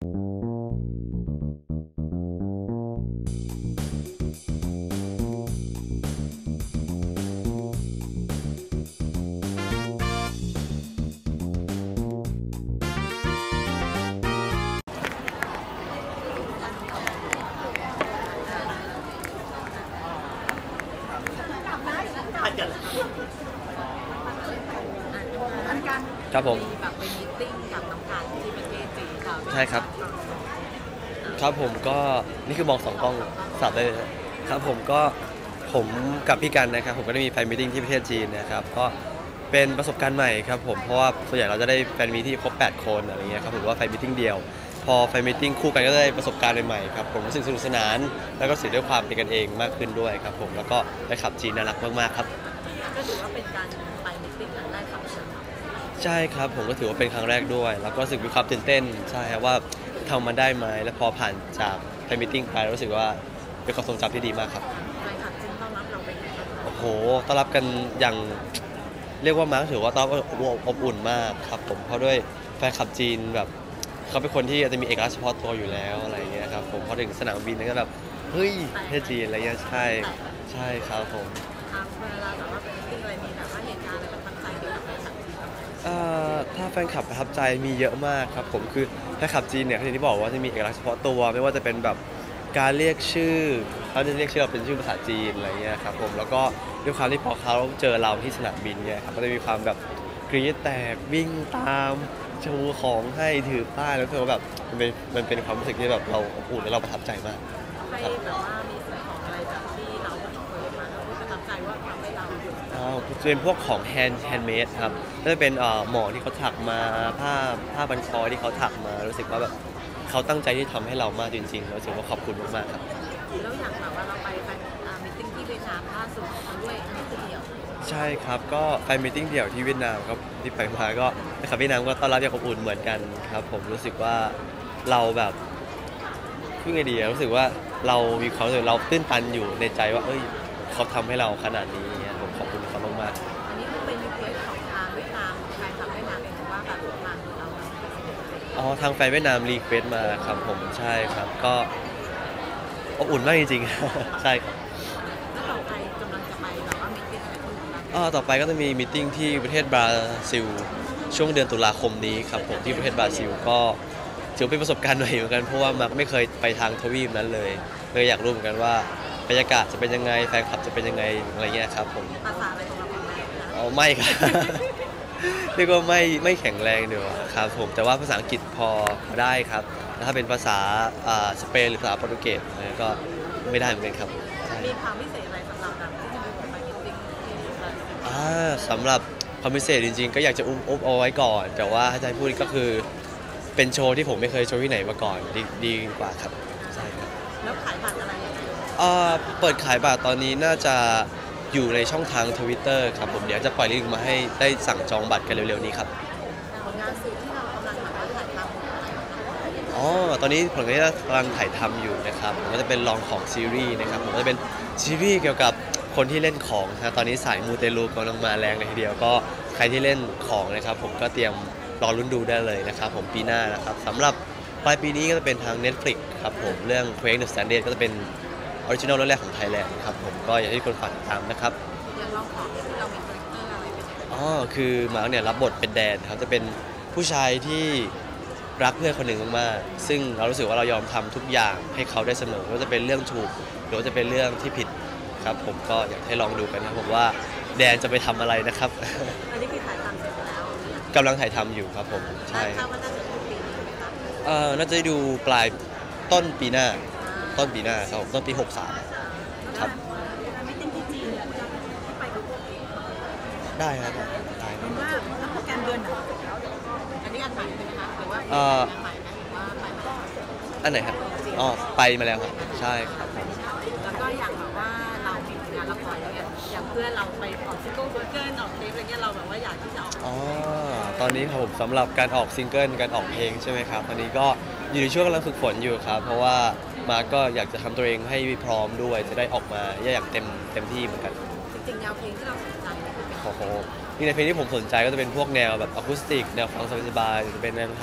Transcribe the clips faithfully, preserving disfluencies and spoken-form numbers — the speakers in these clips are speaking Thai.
ครับผมแบบไปมีตติ้งกับน้องการที่ประเทศจีนค่ะใช่ครับครับผมก็นี่คือมองสองกล้องสับได้เลยครับผมก็ผมกับพี่กันนะครับผมก็ได้มีแฟนมีตติ้งที่ประเทศจีนนะครับก็เป็นประสบการณ์ใหม่ครับผมเพราะว่าส่วนใหญ่เราจะได้แฟนมีตที่ครบแปดคนอะไรเงี้ยครับผมว่าแฟนมีตติ้งเดียวพอแฟนมีตติ้งคู่กันก็ได้ประสบการณ์ใหม่ๆครับผมรู้สึกสนุกสนานแล้วก็สื่อด้วยความเป็นกันเองมากขึ้นด้วยครับผมแล้วก็ได้ขับจีนน่ารักมากๆครับก็ถือว่าเป็นการไปมีตติ้งครั้งแรกของฉันใช่ครับผมก็ถือว่าเป็นครั้งแรกด้วยแล้วก็รู้สึกมีความตื่นเต้นใช่ครับว่าทำมันได้ไหมแล้วพอผ่านจากแฟนมีตติ้งไปรู้สึกว่าเป็นความทรงจำที่ดีมากครับแฟนคลับจีนต้อนรับเราเป็นยังไงโอ้โหต้อนรับกันอย่างเรียกว่ามาร์คถือว่าต้อนรับอบอุ่นมากครับผมเพราะด้วยแฟนคลับจีนแบบเขาเป็นคนที่อาจจะมีเอกลักษณ์เฉพาะตัวอยู่แล้วอะไรเงี้ยครับผมพอถึงสนามบินก็แบบเฮ้ยประเทศจีนอะไรเงี้ยใช่ใช่ครับผมเวลาแบบว่าเป็นมีตติ้งอะไรมีแบบว่าเหตุการณ์อะไรประทับใจเกี่ยวกับแฟนคลับจีนถ้าแฟนคลับประทับใจมีเยอะมากครับผมคือแฟนคลับจีนเนี่ยอย่างที่บอกว่าจะมีเอกลักษณ์เฉพาะตัวไม่ว่าจะเป็นแบบการเรียกชื่อเขาจะเรียกชื่อเราเป็นชื่อภาษาจีนอะไรเงี้ยครับผมแล้วก็ด้วยความที่พอเขาเจอเราที่สนามบินเนี่ยครับก็จะมีความแบบกรี๊ดแตกวิ่งตามชูของให้ถือป้ายแล้วคือแบบมันเป็นมันเป็นความรู้สึกที่แบบเราอบอุ่นและเราประทับใจมากใครแบบว่ามีสิ่งของอะไรแบบที่เราเคยมาแล้วประทับใจว่าทำให้เราอ๋อจะเป็นพวกของแฮนด์แฮนด์เมดครับก็จะเป็นหมอนที่เขาถักมาผ้าผ้าบันคอที่เขาถักมารู้สึกว่าแบบเขาตั้งใจที่ทำให้เรามากจริงๆรู้สึกว่าขอบคุณมากๆครับแล้วอย่างแบบว่าเราไปแฟนมีตติ้งที่เวียดนามล่าสุดด้วยมีตติ้งเดี่ยวใช่ครับก็แฟนมีตติ้งเดี่ยวที่เวียดนามครับที่ไปมาก็นะครับเวียดนามก็ต้อนรับอย่างอบอุ่นเหมือนกันครับผมรู้สึกว่าเราแบบพูดไงดีรู้สึกว่าเรามีความรู้สึกเราตื้นตันอยู่ในใจว่าเอ้ยเขาทำให้เราขนาดนี้เนี่ยผมขอบคุณเขามากๆอันนี้คือเป็นรีเควสของทางเวียดนามแฟนคลับเวียดนามเองหรือว่าแบบทางเราอ๋อทางแฟนเวียดนามรีเควสมาครับผมใช่ครับก็อบอุ่นมากจริงๆใช่ครับแล้วต่อไปกำลังจะไปแบบว่ามีตติ้งอะไรที่ไหนอ๋อต่อไปก็จะมีมีตติ้งที่ประเทศบราซิลช่วงเดือนตุลาคมนี้ครับผมที่ประเทศบราซิลก็ถือเป็นประสบการณ์ใหม่เหมือนกันเพราะว่ามักไม่เคยไปทางทวีปนั้นเลยเลยอยากรู้เหมือนกันว่าบรรยากาศจะเป็นยังไงแฟนคลับจะเป็นยังไงอะไรเงี้ยครับผมภาษาอะไรของเราแข็งแรงอ๋อไม่ครับเรียกว่าไม่ไม่แข็งแรงเดียวครับผมแต่ว่าภาษาอังกฤษพอได้ครับถ้าเป็นภาษาสเปนหรือภาษาโปรตุเกสก็ไม่ได้เหมือนกันครับมีความพิเศษอะไรสำหรับแบบที่จะไปมีตติ้งที่อ่าสำหรับความพิเศษจริงๆก็อยากจะอุ้มอุ๊บเอาไว้ก่อนแต่ว่าถ้าจะให้พูดก็คือเป็นโชว์ที่ผมไม่เคยโชว์ที่ไหนมาก่อนดีดีกว่าครับใช่ครับแล้วขายบัตรอะไรยังไงเปิดขายบัตรตอนนี้น่าจะอยู่ในช่องทาง Twitter ครับผมเดี๋ยวจะปล่อยลิงก์มาให้ได้สั่งจองบัตรกันเร็วๆนี้ครับผลงานสื่อที่เรากำลังถ่ายทำอ๋อตอนนี้ผมก็กำลังถ่ายทำอยู่นะครับผมก็จะเป็นลองของซีรีส์นะครับผมก็จะเป็นซีรีส์เกี่ยวกับคนที่เล่นของนะตอนนี้สายมูเตลูกำลังมาแรงเลยทีเดียวก็ใครที่เล่นของนะครับผมก็เตรียมรอลุ้นดูได้เลยนะครับผมปีหน้านะครับสำหรับปลายปีนี้ก็จะเป็นทาง Netflix ครับผมเรื่อง Quake the Standard ก็จะเป็นออริจินอลเรื่องแรกของไทยแลนด์ครับผมก็อยากให้ทุกคนฝากติดตามนะครับอย่างเราของที่เรามีคาแรคเตอร์อะไรเป็นอ๋อคือมาร์กเนี่ยรับบทเป็นแดนครับจะเป็นผู้ชายที่รักเพื่อนคนหนึ่งมากๆซึ่งเรารู้สึกว่าเรายอมทำทุกอย่างให้เขาได้เสมอไม่ว่าจะเป็นเรื่องถูกหรือว่าจะเป็นเรื่องที่ผิดครับผมก็อยากให้ลองดูกันนะผมว่าแดนจะไปทำอะไรนะครับอันนี้คือถ่ายทำเสร็จแล้วกำลังถ่ายทำอยู่ครับผมใช่คาดว่าน่าจะถึงปีนี้ไหมครับเอ่อน่าจะได้ดูปลายต้นปีหน้าต้นปีหน้าครับต้นปีหกสามครับไม่เป็นที่จีนไปดูได้ครับได้เห็นว่าแล้วโปรแกรมเดือนไหนอันนี้อันใหม่ใช่ไหมคะหรือว่าอันใหม่ไหมหรือว่าไปมาอันไหนครับอ๋อไปมาแล้วครับใช่ครับผมแล้วก็อย่างแบบว่าเรามีงานละครแล้วเนี่ยอย่างเพื่อนเราไปออกซิงเกิลเวอร์เกิลออกเพลงอะไรเงี้ยเราแบบว่าอยากที่จะออกอ๋อตอนนี้ครับผมสำหรับการออกซิงเกิลการออกเพลงใช่ไหมครับตอนนี้ก็อยู่ในช่วงกำลังฝึกฝนอยู่ครับเพราะว่ามาก็อยากจะทำตัวเองให้พร้อมด้วยจะได้ออกมาอย่างเต็มเต็มที่เหมือนกันจริงๆแนวเพลงที่เราสนใจโอ้โหนี่ในเพลงที่ผมสนใจก็จะเป็นพวกแนวแบบอะคูสติกแนวฟังสบายๆจะเป็นแนวทาง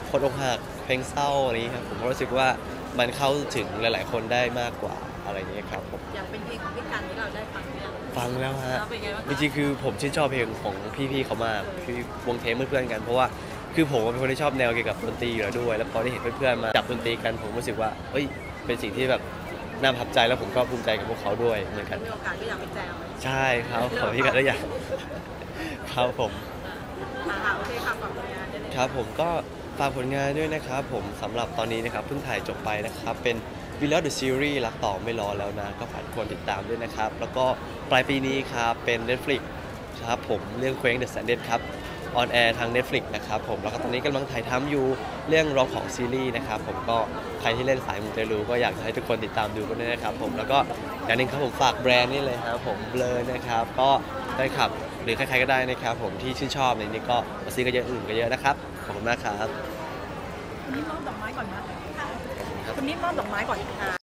คนอกหักเพลงเศร้าอะไรอย่างนี้ครับผมก็รู้สึกว่ามันเข้าถึงหลายๆคนได้มากกว่าอะไรอย่างนี้ครับผมอย่างเป็นเพลงของพี่กันที่เราได้ฟังเนี่ยฟังแล้วฮะแล้วเป็นไงบ้างจคะริงๆคือผมชื่นชอบเพลงของพี่ๆเขามากคือวงเทมเพื่อนๆกันเพราะว่าคือผมเป็นคนที่ชอบแนวเกี่ยวกับดนตรีอยู่แล้วด้วย แล้วพอได้เห็นเพื่อนๆมาจับดนตรีกันผมรู้สึกว่าเอ้ยเป็นสิ่งที่แบบน่าประทับใจแล้วผมก็ภูมิใจกับพวกเขาด้วยเหมือนกันมีโอกาสก็อยากไปแจมใช่ครับขอพี่กันได้อย่างครับผมอ่าค่ะโอเคค่ะฝากผลงานได้เลยครับผมก็ฝากผลงานด้วยนะครับผมสำหรับตอนนี้นะครับเพิ่งถ่ายจบไปนะครับเป็น v i l l a the Series รักต่อไม่รอแล้วนะก็ฝากทุกคนติดตามด้วยนะครับแล้วก็ปลายปีนี้ครับเป็น Netflix ครับผมเรื่อง Quake the Standard ครับออนแอร์ทาง Netflix นะครับผมแล้วก็ตอนนี้กำลังถ่ายทำอยู่เรื่องร้องของซีรีส์นะครับผมก็ใครที่เล่นสายมูเตลูก็อยากจะให้ทุกคนติดตามดูกันด้วยนะครับผมแล้วก็อย่างหนึงครับผมฝากแบรนด์นี่เลยครับผมเบลอนะครับก็ได้ขับหรือใครๆก็ได้นะครับผมที่ชื่นชอบในนี้ก็มาซื้อกันเยอะอื่นกันเยอะนะครับขอบคุณมากครับคุณนิ่มมอบดอกไม้ก่อนนะคุณนิ่มมอบดอกไม้ก่อนค่ะ